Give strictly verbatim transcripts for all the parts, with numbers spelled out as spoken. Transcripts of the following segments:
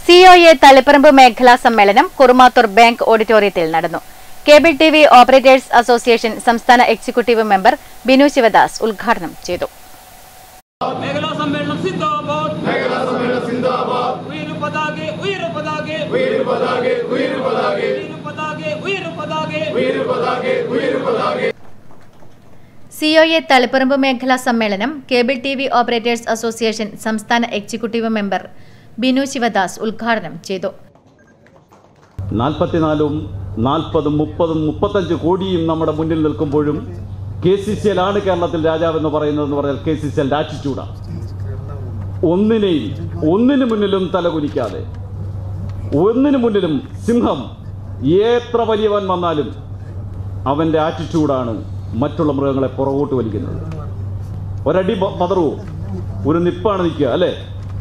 C O A Taliparamba മേഖലാ സമ്മേളനം Kurumathur bank ഓഡിറ്റോറിയത്തിൽ നടന്നു. Cable T V operators association സംസ്ഥാന എക്സിക്യൂട്ടീവ് മെമ്പർ ബിനു ശിവദാസ് ഉദ്ഘാടനം ചെയ്തു. മേഖലാ സമ്മേളനം സിന്ദാബാദ്, മേഖലാ സമ്മേളനം സിന്ദാബാദ്, ഉയരു പതാകെ ഉയരു പതാകെ ഉയരു പതാകെ ഉയരു പതാകെ ഉയരു പതാകെ ഉയരു പതാകെ ഉയരു പതാകെ ഉയരു പതാകെ. സി ഒ എ തളിപ്പറമ്പ് മേഖലാ സമ്മേളനം cable T V operators association സംസ്ഥാന എക്സിക്യൂട്ടീവ് മെമ്പർ ബിനു ശിവദാസ് ഉദ്ഘാടനം ചെയ്തു. നാൽപ്പത്തിനാലും നാൽപ്പതും മുപ്പതും മുപ്പത്തഞ്ച് കോടിയും നമ്മുടെ മുന്നിൽ നിൽക്കുമ്പോഴും കെ സി സി എൽ ആണ് കേരളത്തിൽ രാജാവെന്ന് പറയുന്നതെന്ന് പറഞ്ഞാൽ കെ സി സി എൽ ആറ്റിറ്റ്യൂഡാണ്. ഒന്നിനെയും ഒന്നിനു മുന്നിലും തലകുനിക്കാതെ, ഒന്നിനു മുന്നിലും സിംഹം എത്ര വലിയവൻ വന്നാലും അവൻ്റെ ആറ്റിറ്റ്യൂഡാണ് മറ്റുള്ള മൃഗങ്ങളെ പുറകോട്ട് വലിക്കുന്നത്. ഒരടി പതറുവോ, ഒരു നിപ്പാണ് നിൽക്കുക അല്ലേ?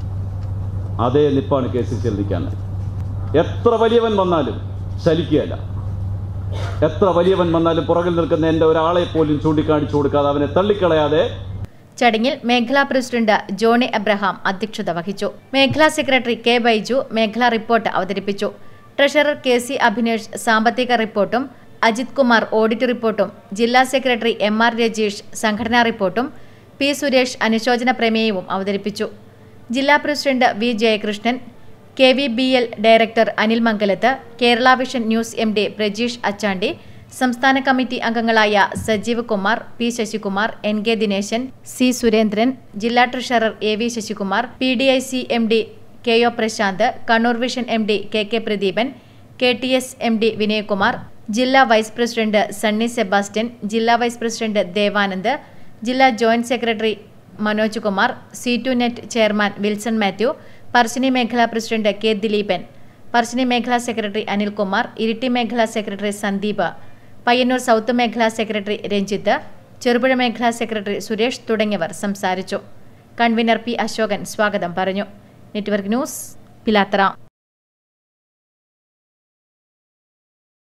അതേ നിപ്പാണ് കെ സി സി എൽ നിൽക്കാൻ. എത്ര വലിയവൻ വന്നാലും ശലിക്കുകയല്ല. എത്ര വലിയവൻ വന്നാലും പുറകിൽ നിൽക്കുന്ന എൻ്റെ ഒരാളെ പോലും ചൂണ്ടിക്കാണിച്ചു കൊടുക്കാതെ, അവനെ തള്ളിക്കളയാതെ. ചടങ്ങിൽ മേഖലാ പ്രസിഡന്റ് ജോണി എബ്രഹാം അധ്യക്ഷത വഹിച്ചു. മേഖലാ സെക്രട്ടറി കെ ബൈജു മേഖലാ റിപ്പോർട്ട് അവതരിപ്പിച്ചു. ട്രഷറർ കെ സി അഭിനേഷ് സാമ്പത്തിക റിപ്പോർട്ടും അജിത് കുമാർ ഓഡിറ്റ് റിപ്പോർട്ടും, ജില്ലാ സെക്രട്ടറി എം ആർ രജീഷ് സംഘടനാ റിപ്പോർട്ടും, പി സുരേഷ് അനുശോചന പ്രമേയവും അവതരിപ്പിച്ചു. ജില്ലാ president V Jayakrishnan, K V B L director Anil Mangalath, Kerala vision news M D Prajeesh Achandi, സംസ്ഥാന കമ്മിറ്റി അംഗങ്ങളായ Sajeev Kumar, P Sasikumar, N K Dineshan, C Surendran, ജില്ലാ treasurer A V Sasikumar, P D I C M D K O Prashanth, Kannur vision M D K K Pradeepan, K T S M D Vinayakumar, ജില്ലാ vice president Sunny Sebastian, ജില്ലാ vice president Devanand, ജില്ലാ joint secretary Manoj Kumar, C two net chairman Wilson Mathew, Parassini മേഖലാ president K Dileepan, Parassini മേഖലാ secretary Anilkumar, Iritty മേഖലാ secretary Sandeep, Payyanur south മേഖലാ secretary Ranjith, Cherupuzha മേഖലാ secretary Suresh തുടങ്ങിയവർ സംസാരിച്ചു. കൺവീനർ പി അശോകൻ സ്വാഗതം പറഞ്ഞു. Network news, Pilathara.